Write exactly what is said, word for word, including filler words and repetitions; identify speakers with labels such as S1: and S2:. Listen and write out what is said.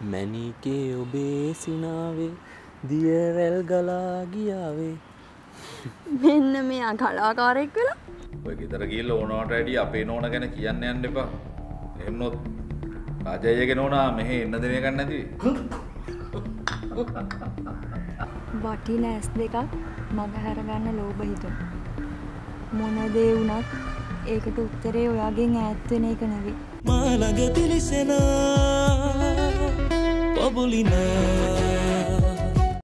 S1: මැණිකේ ඔබේ සිනාවේ දිය රැල් ගලා ගියාවේ.
S2: මෙන්න මෙයා කලාකාරයෙක් වෙලා.
S3: ඔය ගෙදර ගිහලා ඕනවට වැඩි අපේ නෝන ගැන කියන්න යන්න එපා. එහෙම නොත් රාජයගේ නෝනා මෙහෙ එන්න දෙන එකක් නැති.
S2: වටින ඇස් දෙකක් මග හැර ගන්න ලෝභ හිතුන. මොන දේ වුණත් ඒකට උත්තරේ ඔයාගෙන් ඈත් වෙන එක නෙවෙයි.
S4: මා ළඟ තිලිසෙනා පොබුලිනා